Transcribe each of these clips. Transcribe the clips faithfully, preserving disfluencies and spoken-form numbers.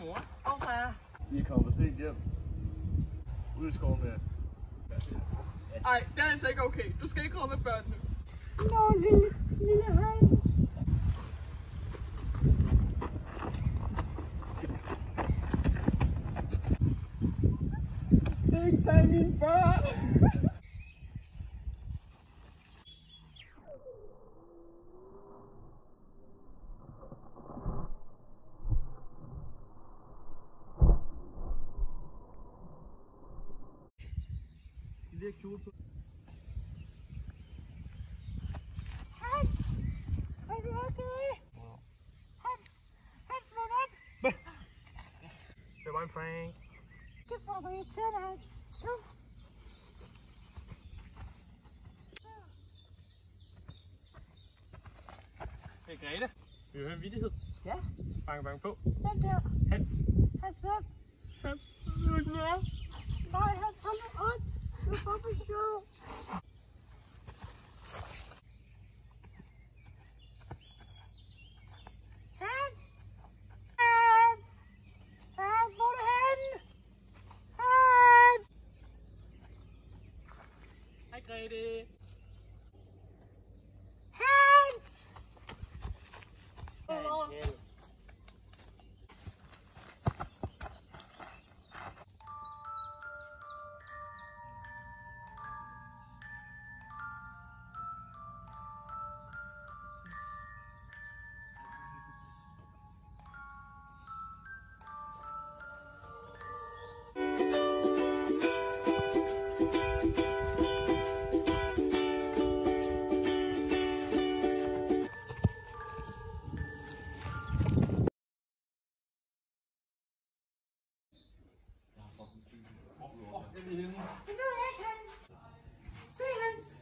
mor og far. I er kommet sent hjem. Ude i skoven med. Ej, det er altså ikke okay. Du skal ikke råbe med børnene. Nå, lille, lille Hans. Ikke tag mine børn. I lægger kjole på. Hans! Er du okay? Hans! Hans, vågn op! Det var en prank. Det får mig irriteret, Hans. Kom. Det er Grete. Vi hører en vittighed. Ja? Banke, banke på. Hvem der? Hans. Hans, hvem? Hans. Det er ikke mere. Nej, Hans, hold nu ondt. Du er bare på sjov. Hans! Hans! Hans, hvor er du henne? Hans! Hej Grete. Hans! Det ved jeg ikke, Hans. Se, Hans.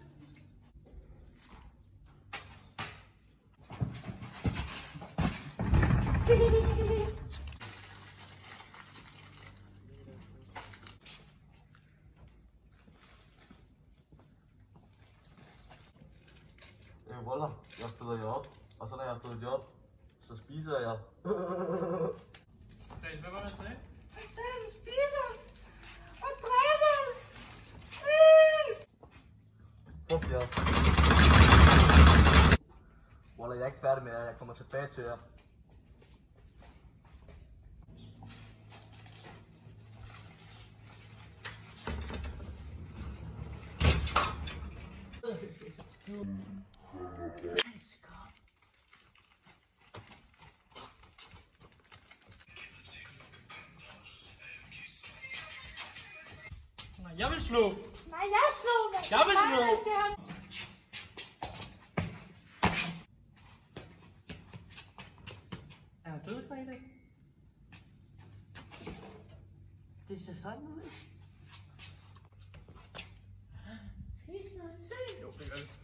Jeg volder. Jeg føder jer op. Og så når jeg har fået jer op, så spiser jeg. Grete, hvad var det, jeg sagde? Han sagde, at vi spiser og dræber. Fuck jer. Wallah, jeg er ikke færdig med jer. Jeg kommer tilbage til jer. Jeg vil slå. Nej, jeg slog dig. Jeg vil slå. Er du død, Grete? det ser sådan ud. Skal vi snart se? Jo, det gør det.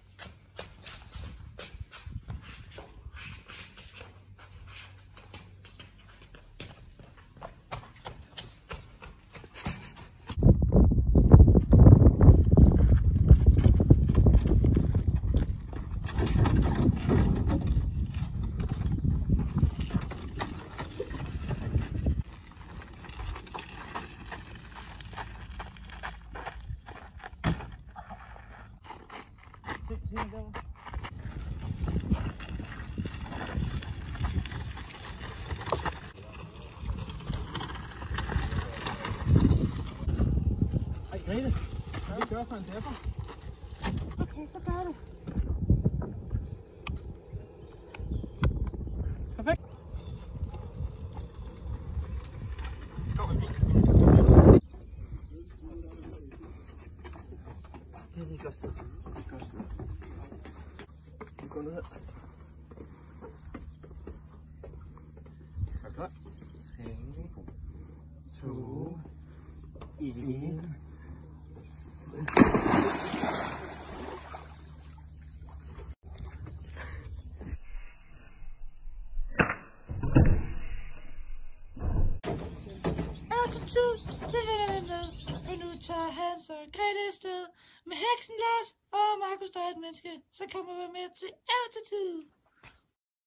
Ej, Grete. Kan vi gøre for en dapper? Okay, så gør du. Perfekt. Kom med bil. Det er et godt sted. Det er et godt sted. Vi går ned her. Er du klar? tre, to, en. Altid til vennerne, for nu tager Hans og Grete afsted med heksen Lars og Markus, der er et menneske, så kommer vi med til altid.